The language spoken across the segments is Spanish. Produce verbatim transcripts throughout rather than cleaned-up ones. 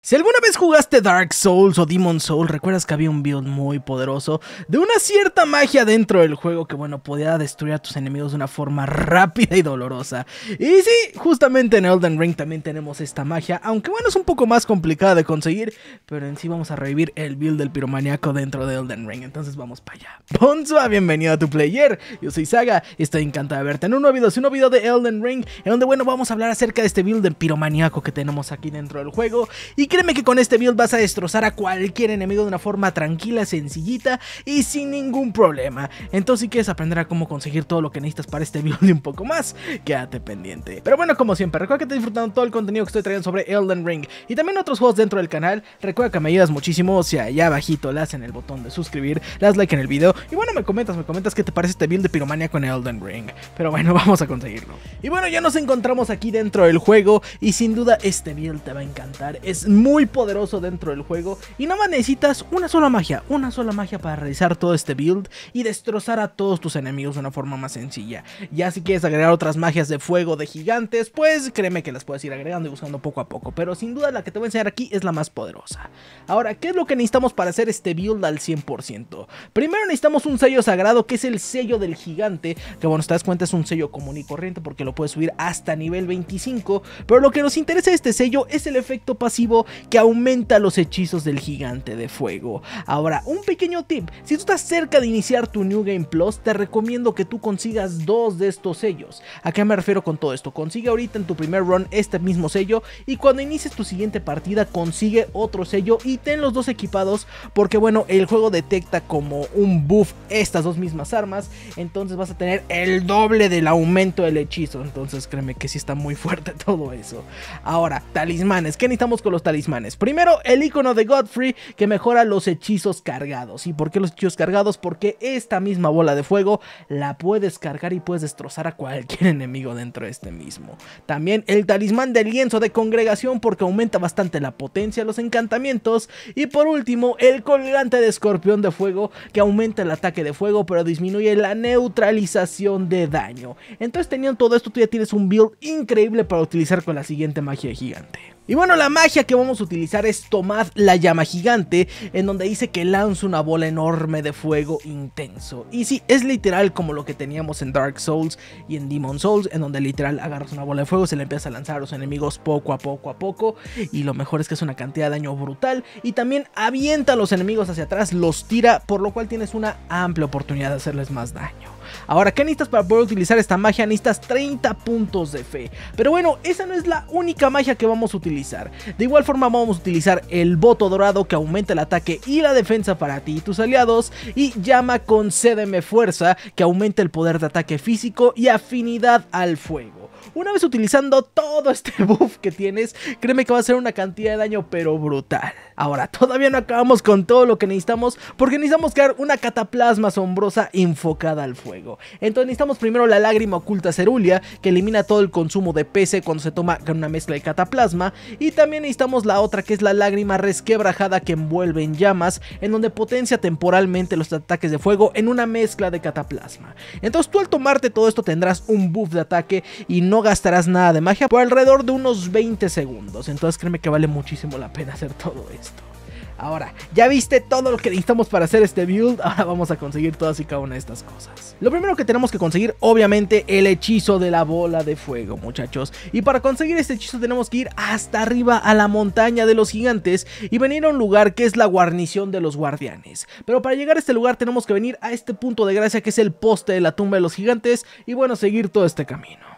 Si alguna vez jugaste Dark Souls o Demon Souls, recuerdas que había un build muy poderoso de una cierta magia dentro del juego que, bueno, podía destruir a tus enemigos de una forma rápida y dolorosa. Y sí, justamente en Elden Ring también tenemos esta magia, aunque bueno, es un poco más complicada de conseguir, pero en sí vamos a revivir el build del piromaniaco dentro de Elden Ring, entonces vamos para allá. Bonsoir, bienvenido a tu player, yo soy Saga y estoy encantado de verte en un nuevo video, es un nuevo video de Elden Ring, en donde, bueno, vamos a hablar acerca de este build del piromaniaco que tenemos aquí dentro del juego, y créeme que con este build vas a destrozar a cualquier enemigo de una forma tranquila, sencillita y sin ningún problema. Entonces, si quieres aprender a cómo conseguir todo lo que necesitas para este build y un poco más, quédate pendiente. Pero bueno, como siempre, recuerda que estás disfrutando todo el contenido que estoy trayendo sobre Elden Ring y también otros juegos dentro del canal. Recuerda que me ayudas muchísimo si allá abajito le das en el botón de suscribir, le das like en el video y bueno, me comentas, me comentas qué te parece este build de piromania con Elden Ring. Pero bueno, vamos a conseguirlo. Y bueno, ya nos encontramos aquí dentro del juego y sin duda este build te va a encantar. Es muy poderoso dentro del juego y nada más necesitas una sola magia, una sola magia para realizar todo este build y destrozar a todos tus enemigos de una forma más sencilla. Ya si quieres agregar otras magias de fuego, de gigantes, pues créeme que las puedes ir agregando y buscando poco a poco, pero sin duda la que te voy a enseñar aquí es la más poderosa. Ahora, ¿qué es lo que necesitamos para hacer este build al cien por ciento? Primero necesitamos un sello sagrado que es el sello del gigante, que bueno, si te das cuenta es un sello común y corriente porque lo puedes subir hasta nivel veinticinco, pero lo que nos interesa de este sello es el efecto pasivo que aumenta los hechizos del gigante de fuego. Ahora, un pequeño tip, si tú estás cerca de iniciar tu New Game Plus, te recomiendo que tú consigas dos de estos sellos. ¿A qué me refiero con todo esto? Consigue ahorita en tu primer run este mismo sello y cuando inicies tu siguiente partida consigue otro sello y ten los dos equipados porque bueno, el juego detecta como un buff estas dos mismas armas, entonces vas a tener el doble del aumento del hechizo, entonces créeme que sí está muy fuerte todo eso. Ahora, talismanes, ¿qué necesitamos con los talismanes? Primero, el icono de Godfrey que mejora los hechizos cargados. ¿Y por qué los hechizos cargados? Porque esta misma bola de fuego la puedes cargar y puedes destrozar a cualquier enemigo dentro de este mismo. También el talismán del lienzo de congregación porque aumenta bastante la potencia de los encantamientos. Y por último, el colgante de escorpión de fuego que aumenta el ataque de fuego pero disminuye la neutralización de daño. Entonces, teniendo todo esto, tú ya tienes un build increíble para utilizar con la siguiente magia de gigante. Y bueno, la magia que vamos a utilizar es Tomad la llama gigante, en donde dice que lanza una bola enorme de fuego intenso. Y sí, es literal como lo que teníamos en Dark Souls y en Demon Souls, en donde literal agarras una bola de fuego, se le empieza a lanzar a los enemigos poco a poco a poco, y lo mejor es que es una cantidad de daño brutal, y también avienta a los enemigos hacia atrás, los tira, por lo cual tienes una amplia oportunidad de hacerles más daño. Ahora, ¿qué necesitas para poder utilizar esta magia? Necesitas treinta puntos de fe. Pero bueno, esa no es la única magia que vamos a utilizar. De igual forma vamos a utilizar el voto dorado que aumenta el ataque y la defensa para ti y tus aliados. Y llama concédeme fuerza que aumenta el poder de ataque físico y afinidad al fuego. Una vez utilizando todo este buff que tienes, créeme que va a ser una cantidad de daño pero brutal. Ahora, todavía no acabamos con todo lo que necesitamos porque necesitamos crear una cataplasma asombrosa enfocada al fuego. Entonces necesitamos primero la lágrima oculta cerúlea que elimina todo el consumo de P C cuando se toma con una mezcla de cataplasma. Y también necesitamos la otra que es la lágrima resquebrajada que envuelve en llamas, en donde potencia temporalmente los ataques de fuego en una mezcla de cataplasma. Entonces tú al tomarte todo esto tendrás un buff de ataque y no gastarás nada de magia por alrededor de unos veinte segundos. Entonces créeme que vale muchísimo la pena hacer todo esto. Ahora, ya viste todo lo que necesitamos para hacer este build, ahora vamos a conseguir todas y cada una de estas cosas. Lo primero que tenemos que conseguir, obviamente, el hechizo de la bola de fuego, muchachos. Y para conseguir este hechizo tenemos que ir hasta arriba a la montaña de los gigantes y venir a un lugar que es la guarnición de los guardianes. Pero para llegar a este lugar tenemos que venir a este punto de gracia que es el poste de la tumba de los gigantes y bueno, seguir todo este camino.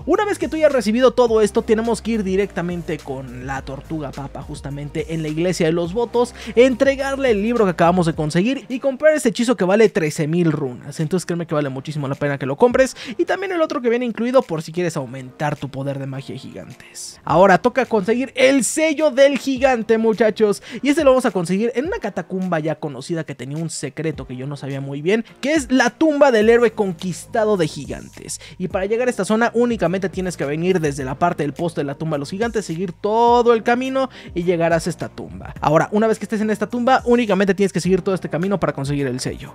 Una vez que tú ya has recibido todo esto, tenemos que ir directamente con la tortuga papa, justamente en la iglesia de los votos, entregarle el libro que acabamos de conseguir y comprar ese hechizo que vale trece mil runas. Entonces créeme que vale muchísimo la pena que lo compres, y también el otro que viene incluido por si quieres aumentar tu poder de magia de gigantes. Ahora toca conseguir el sello del gigante, muchachos, y ese lo vamos a conseguir en una catacumba ya conocida que tenía un secreto que yo no sabía muy bien, que es la tumba del héroe conquistado de gigantes. Y para llegar a esta zona únicamente tienes que venir desde la parte del poste de la tumba de los gigantes, seguir todo el camino y llegarás a esta tumba. Ahora, una vez que estés en esta tumba, únicamente tienes que seguir todo este camino para conseguir el sello.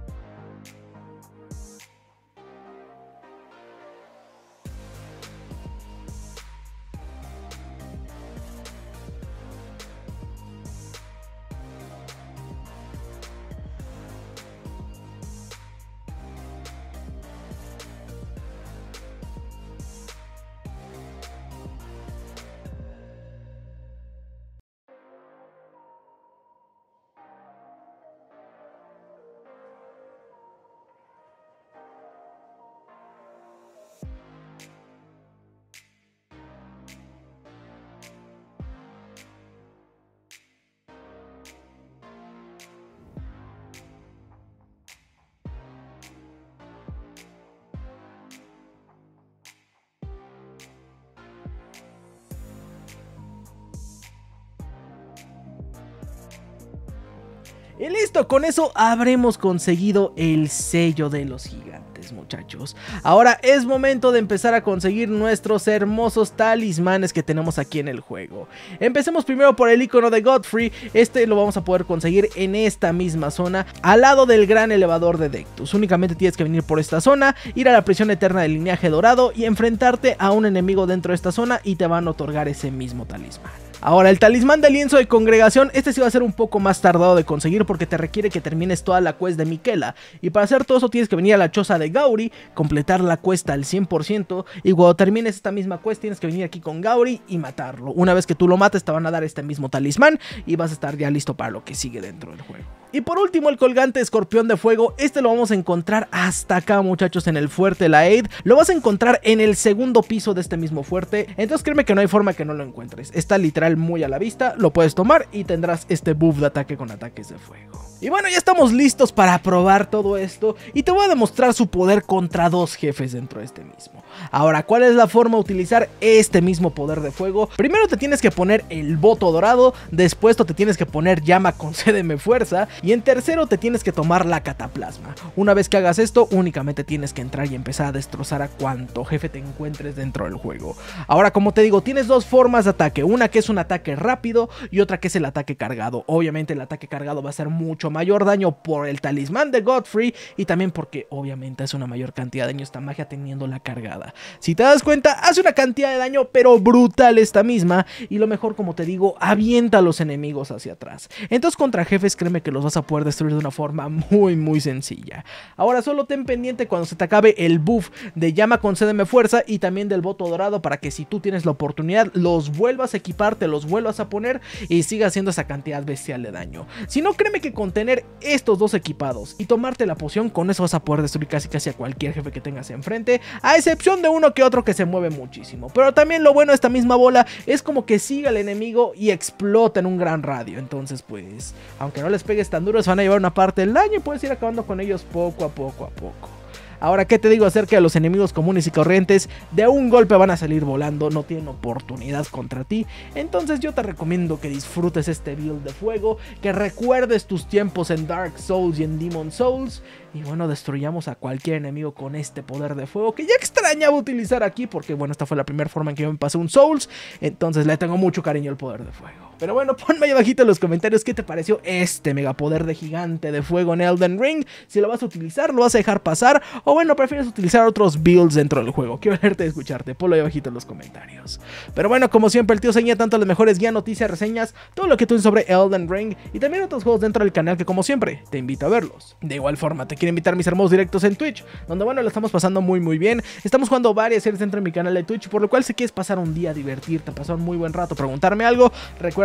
Y listo, con eso habremos conseguido el sello de los gigantes, muchachos. Ahora es momento de empezar a conseguir nuestros hermosos talismanes que tenemos aquí en el juego. Empecemos primero por el icono de Godfrey. Este lo vamos a poder conseguir en esta misma zona, al lado del gran elevador de Dectus. Únicamente tienes que venir por esta zona, ir a la prisión eterna del linaje dorado y enfrentarte a un enemigo dentro de esta zona y te van a otorgar ese mismo talismán. Ahora, el talismán del lienzo de congregación, este sí va a ser un poco más tardado de conseguir porque te requiere que termines toda la quest de Miquela, y para hacer todo eso tienes que venir a la choza de Gauri, completar la quest al cien por ciento, y cuando termines esta misma quest tienes que venir aquí con Gauri y matarlo. Una vez que tú lo mates te van a dar este mismo talismán y vas a estar ya listo para lo que sigue dentro del juego. Y por último, el colgante escorpión de fuego. Este lo vamos a encontrar hasta acá, muchachos, en el fuerte La Aid. Lo vas a encontrar en el segundo piso de este mismo fuerte, entonces créeme que no hay forma que no lo encuentres. Está literal muy a la vista, lo puedes tomar y tendrás este buff de ataque con ataques de fuego. Y bueno, ya estamos listos para probar todo esto y te voy a demostrar su poder contra dos jefes dentro de este mismo. Ahora, ¿cuál es la forma de utilizar este mismo poder de fuego? Primero te tienes que poner el voto dorado, después te tienes que poner llama concédeme fuerza y en tercero te tienes que tomar la cataplasma. Una vez que hagas esto, únicamente tienes que entrar y empezar a destrozar a cuanto jefe te encuentres dentro del juego. Ahora, como te digo, tienes dos formas de ataque, una que es un ataque rápido y otra que es el ataque cargado. Obviamente el ataque cargado va a ser mucho mayor daño por el talismán de Godfrey y también porque obviamente es una mayor cantidad de daño esta magia teniendo la cargada. Si te das cuenta, hace una cantidad de daño pero brutal esta misma, y lo mejor, como te digo, avienta a los enemigos hacia atrás. Entonces contra jefes créeme que los vas a poder destruir de una forma muy muy sencilla. Ahora solo ten pendiente cuando se te acabe el buff de llama concédeme fuerza y también del voto dorado, para que si tú tienes la oportunidad los vuelvas a equipar, te los vuelvas a poner y siga haciendo esa cantidad bestial de daño. Si no, créeme que con tener estos dos equipados y tomarte la poción, con eso vas a poder destruir casi casi a cualquier jefe que tengas enfrente, a excepción de uno que otro que se mueve muchísimo. Pero también lo bueno de esta misma bola es como que siga al enemigo y explota en un gran radio. Entonces pues, aunque no les pegues tan duro, se van a llevar una parte del daño y puedes ir acabando con ellos poco a poco a poco. Ahora, ¿qué te digo acerca de los enemigos comunes y corrientes? De un golpe van a salir volando, no tienen oportunidad contra ti. Entonces yo te recomiendo que disfrutes este build de fuego, que recuerdes tus tiempos en Dark Souls y en Demon Souls. Y bueno, destruyamos a cualquier enemigo con este poder de fuego, que ya extrañaba utilizar aquí, porque bueno, esta fue la primera forma en que yo me pasé un Souls. Entonces le tengo mucho cariño al poder de fuego. Pero bueno, ponme ahí abajito en los comentarios qué te pareció este megapoder de gigante de fuego en Elden Ring. Si lo vas a utilizar, lo vas a dejar pasar, o bueno, prefieres utilizar otros builds dentro del juego. Quiero verte y escucharte, ponlo ahí abajito en los comentarios. Pero bueno, como siempre, el tío Seña, tanto las mejores guías, noticias, reseñas, todo lo que tú sabes sobre Elden Ring y también otros juegos dentro del canal que como siempre te invito a verlos. De igual forma, te quiero invitar a mis hermosos directos en Twitch, donde bueno, lo estamos pasando muy muy bien. Estamos jugando varias series dentro de mi canal de Twitch, por lo cual si quieres pasar un día, divertirte, pasar un muy buen rato, preguntarme algo, recuerda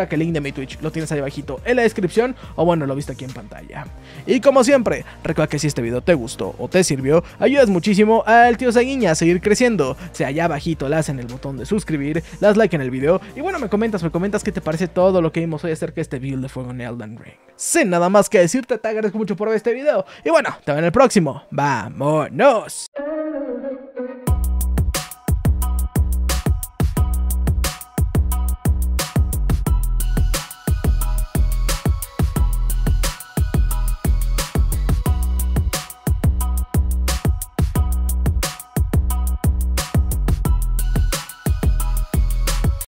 recuerda que el link de mi Twitch lo tienes ahí abajito en la descripción, o bueno, lo viste aquí en pantalla. Y como siempre, recuerda que si este video te gustó o te sirvió, ayudas muchísimo al tío Saguiña a seguir creciendo. O sea, allá abajito le hacen el botón de suscribir, le das like en el video, y bueno, me comentas, me comentas qué te parece todo lo que vimos hoy acerca de este build de fuego en Elden Ring. Sin nada más que decirte, te agradezco mucho por ver este video, y bueno, te veo en el próximo. ¡Vámonos!